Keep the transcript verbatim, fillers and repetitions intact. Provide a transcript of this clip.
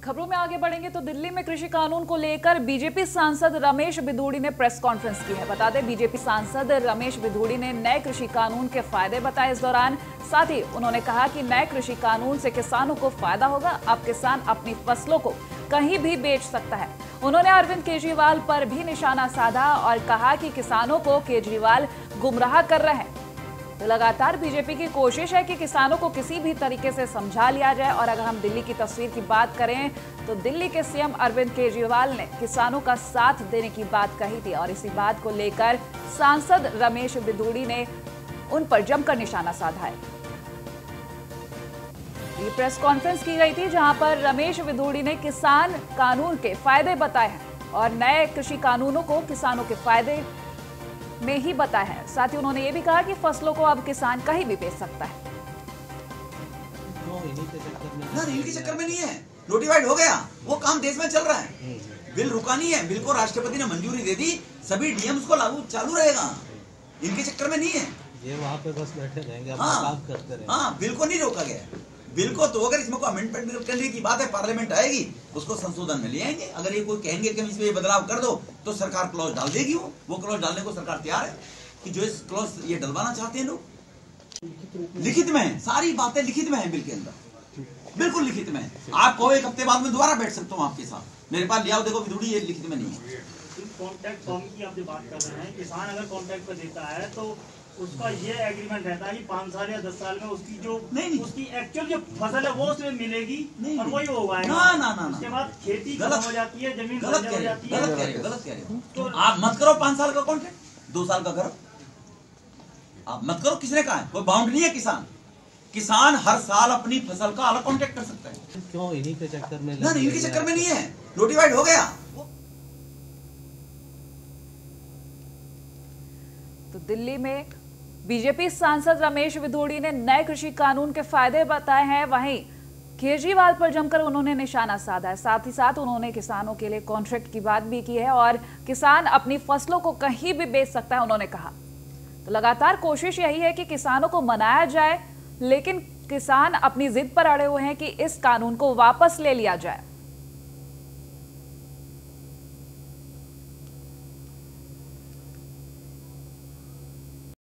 खबरों में आगे बढ़ेंगे तो दिल्ली में कृषि कानून को लेकर बीजेपी सांसद रमेश बिधूड़ी ने प्रेस कॉन्फ्रेंस की है। बता दें, बीजेपी सांसद रमेश बिधूड़ी ने नए कृषि कानून के फायदे बताए इस दौरान। साथ ही उन्होंने कहा कि नए कृषि कानून से किसानों को फायदा होगा। अब किसान अपनी फसलों को कहीं भी बेच सकता है। उन्होंने अरविंद केजरीवाल पर भी निशाना साधा और कहा कि किसानों को केजरीवाल गुमराह कर रहे हैं। तो लगातार बीजेपी की कोशिश है कि किसानों को किसी भी तरीके से समझा लिया जाए। और अगर हम दिल्ली की तस्वीर की बात करें तो दिल्ली के सीएम अरविंद केजरीवाल ने किसानों का साथ देने की बात कही थी और इसी बात को लेकर सांसद रमेश बिधूड़ी ने उन पर जमकर निशाना साधा है। ये प्रेस कॉन्फ्रेंस की गई थी जहां पर रमेश बिधूड़ी ने किसान कानून के फायदे बताए हैं और नए कृषि कानूनों को किसानों के फायदे में ही बताया है। साथ ही उन्होंने ये भी कहा कि फसलों को अब किसान कहीं भी बेच सकता है। इन्हीं के चक्कर में नहीं है, नोटिफाइड हो गया, वो काम देश में चल रहा है। बिल रुका नहीं है, बिल को राष्ट्रपति ने मंजूरी दे दी, सभी डीएम्स को लागू चालू रहेगा। इनके चक्कर में नहीं है, ये वहाँ पे बस बैठे रहेंगे, अपना हाँ, काम करते रहेंगे। हाँ, बिल को नहीं रोका गया। बिल को तो अगर इसमें कोई अमेंडमेंट करने की बात है, पार्लियामेंट आएगी, उसको संशोधन में ले आएंगे। अगर ये कोई कहेंगे कि इसमें ये बदलाव कर दो तो सरकार क्लॉज डाल देगी। वो वो क्लॉज डालने को सरकार तैयार है कि जो इस क्लॉज ये डलवाना चाहते हैं लोग। लिखित में है, सारी बातें लिखित में है बिल के अंदर, बिल्कुल लिखित में है। आप कहो एक हफ्ते बाद में दोबारा बैठ सकता हूँ आपके साथ, मेरे पास लिया देखो बिधूड़ी, ये लिखित में नहीं है। कॉन्ट्रैक्ट फॉर्म की आप जो बात कर रहे हैं, किसान अगर कॉन्ट्रैक्ट पर देता है तो उसका ये एग्रीमेंट रहता है कि पाँच साल या दस साल में उसकी जो नहीं, नहीं। उसकी एक्चुअल जो फसल है वो उसमें मिलेगी नहीं, और वही होगा ना ना ना उसके बाद खेती गलत हो जाती है, जमीन गलत हो जाती है। गलत कह रहे हो, गलत कह रहे हो। तो आप मत करो पाँच साल का कॉन्ट्रैक्ट, दो साल का करो, आप मत करो। किसने कहा है? कोई बाउंड नहीं है। किसान किसान हर साल अपनी फसल का अलग कॉन्ट्रैक्ट कर सकता है। क्यों इन्हीं के चक्कर में? ना इनके चक्कर में नहीं है, नोटिफाइड हो गया। तो दिल्ली में बीजेपी सांसद रमेश बिधूड़ी ने नए कृषि कानून के फायदे बताए हैं, वहीं केजरीवाल पर जमकर उन्होंने निशाना साधा है। साथ ही साथ उन्होंने किसानों के लिए कॉन्ट्रैक्ट की बात भी की है और किसान अपनी फसलों को कहीं भी बेच सकता है, उन्होंने कहा। तो लगातार कोशिश यही है कि किसानों को मनाया जाए, लेकिन किसान अपनी जिद पर अड़े हुए हैं कि इस कानून को वापस ले लिया जाए।